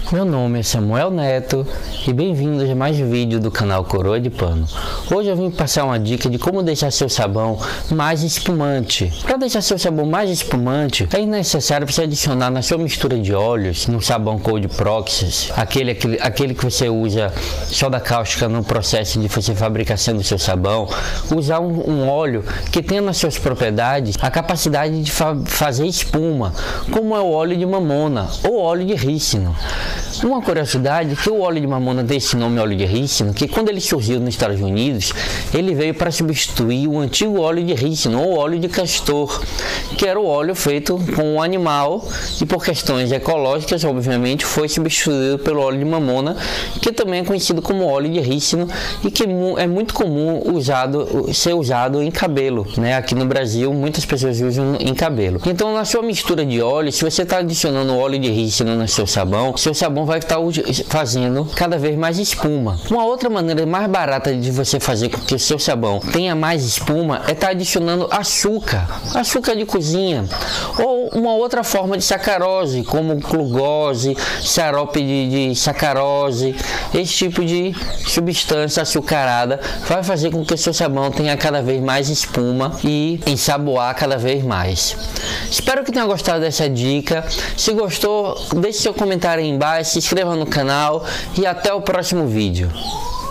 Meu nome é Samuel Neto e bem-vindos a mais um vídeo do canal Coroa de Pano. Hoje eu vim passar uma dica de como deixar seu sabão mais espumante. Para deixar seu sabão mais espumante, é necessário você adicionar na sua mistura de óleos, no sabão Cold Proxys, aquele que você usa soda cáustica no processo de você fabricação do seu sabão, usar um óleo que tenha nas suas propriedades a capacidade de fazer espuma, como é o óleo de mamona ou óleo de rícino. Uma curiosidade é que o óleo de mamona tem esse nome, óleo de rícino, que quando ele surgiu nos Estados Unidos, ele veio para substituir o antigo óleo de rícino ou óleo de castor, que era o óleo feito com um animal e por questões ecológicas, obviamente, foi substituído pelo óleo de mamona, que também é conhecido como óleo de rícino e que é muito comum ser usado em cabelo, né? Aqui no Brasil, muitas pessoas usam em cabelo. Então, na sua mistura de óleo, se você está adicionando óleo de rícino no seu sabão vai estar fazendo cada vez mais espuma. Uma outra maneira mais barata de você fazer com que o seu sabão tenha mais espuma é estar adicionando açúcar de cozinha, ou uma outra forma de sacarose, como glucose, xarope de sacarose. Esse tipo de substância açucarada vai fazer com que o seu sabão tenha cada vez mais espuma e ensaboar cada vez mais. Espero que tenha gostado dessa dica. Se gostou, deixe seu comentário aí embaixo, se inscreva no canal e até o próximo vídeo.